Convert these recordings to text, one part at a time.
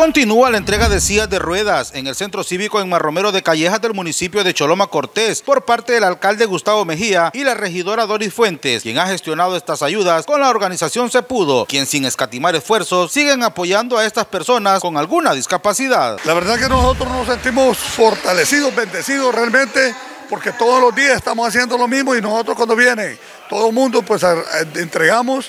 Continúa la entrega de sillas de ruedas en el Centro Cívico en Marromero de Callejas del municipio de Choloma Cortés por parte del alcalde Gustavo Mejía y la regidora Doris Fuentes, quien ha gestionado estas ayudas con la organización Se Pudo, quien sin escatimar esfuerzos siguen apoyando a estas personas con alguna discapacidad. La verdad que nosotros nos sentimos fortalecidos, bendecidos realmente, porque todos los días estamos haciendo lo mismo y nosotros cuando viene todo el mundo pues entregamos.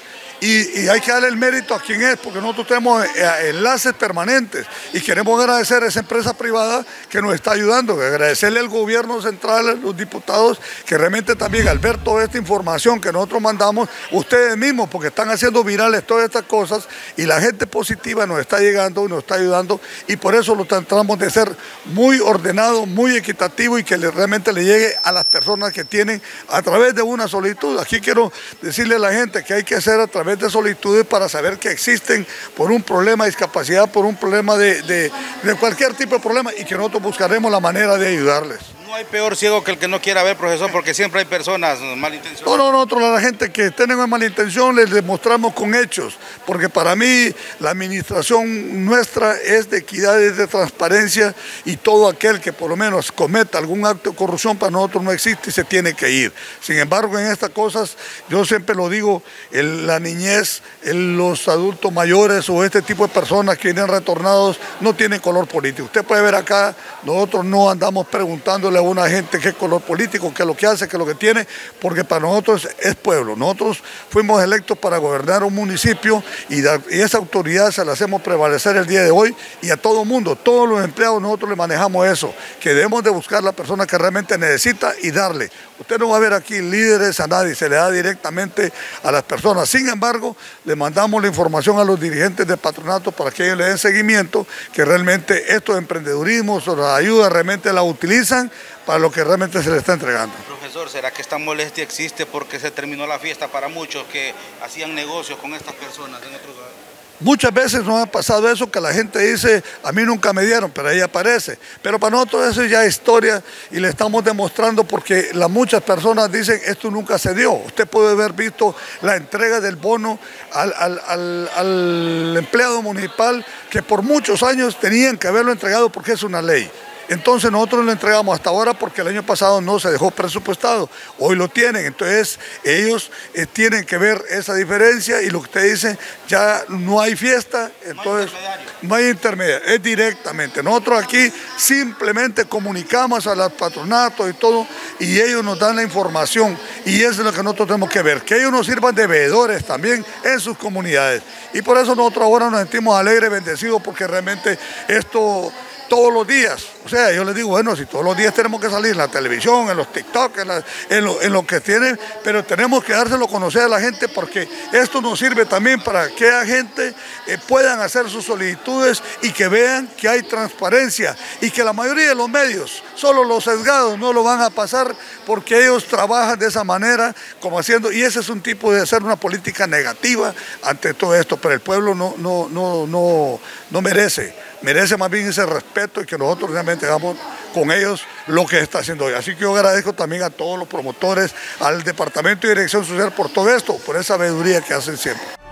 Y hay que darle el mérito a quien es, porque nosotros tenemos enlaces permanentes y queremos agradecer a esa empresa privada que nos está ayudando, agradecerle al gobierno central, a los diputados, que realmente también al ver toda esta información que nosotros mandamos, ustedes mismos, porque están haciendo virales todas estas cosas y la gente positiva nos está llegando y nos está ayudando y por eso lo tratamos de ser muy ordenado, muy equitativo y que realmente le llegue a las personas que tienen a través de una solicitud. Aquí quiero decirle a la gente que hay que hacer a través de solicitudes para saber que existen por un problema de discapacidad, por un problema de cualquier tipo de problema y que nosotros buscaremos la manera de ayudarles. No hay peor ciego que el que no quiera ver, profesor, porque siempre hay personas malintencionadas. No, nosotros a la gente que tenga mala intención les demostramos con hechos, porque para mí la administración nuestra es de equidad, es de transparencia y todo aquel que por lo menos cometa algún acto de corrupción para nosotros no existe y se tiene que ir. Sin embargo, en estas cosas, yo siempre lo digo, la niñez, los adultos mayores o este tipo de personas que vienen retornados no tienen color político. Usted puede ver acá, nosotros no andamos preguntándole a una gente qué color político, qué es lo que hace, qué es lo que tiene, porque para nosotros es pueblo. Nosotros fuimos electos para gobernar un municipio y esa autoridad se la hacemos prevalecer el día de hoy y a todo mundo, todos los empleados nosotros le manejamos eso, que debemos de buscar la persona que realmente necesita y darle. Usted no va a ver aquí líderes a nadie, se le da directamente a las personas. Sin embargo, le mandamos la información a los dirigentes del patronato para que ellos le den seguimiento, que realmente estos emprendedurismos o las ayudas realmente la utilizan para lo que realmente se le está entregando. Profesor, ¿será que esta molestia existe porque se terminó la fiesta para muchos que hacían negocios con estas personas en otros lugares? Muchas veces nos ha pasado eso, que la gente dice, a mí nunca me dieron, pero ahí aparece. Pero para nosotros eso ya es historia y le estamos demostrando porque muchas personas dicen, esto nunca se dio. Usted puede haber visto la entrega del bono al empleado municipal que por muchos años tenían que haberlo entregado porque es una ley. Entonces nosotros lo entregamos hasta ahora porque el año pasado no se dejó presupuestado, hoy lo tienen, entonces ellos tienen que ver esa diferencia y lo que usted dice, ya no hay fiesta, entonces no hay intermediario, es directamente. Nosotros aquí simplemente comunicamos a los patronatos y todo y ellos nos dan la información y eso es lo que nosotros tenemos que ver, que ellos nos sirvan de veedores también en sus comunidades y por eso nosotros ahora nos sentimos alegres, bendecidos porque realmente esto todos los días, o sea, yo les digo, bueno, si todos los días tenemos que salir en la televisión, en los TikTok, en lo que tienen, pero tenemos que dárselo a conocer a la gente porque esto nos sirve también para que la gente puedan hacer sus solicitudes y que vean que hay transparencia y que la mayoría de los medios, solo los sesgados no lo van a pasar porque ellos trabajan de esa manera como haciendo, y ese es un tipo de hacer una política negativa ante todo esto, pero el pueblo no merece más bien ese respeto y que nosotros realmente hagamos con ellos lo que está haciendo hoy. Así que yo agradezco también a todos los promotores, al Departamento de Dirección Social por todo esto, por esa sabiduría que hacen siempre.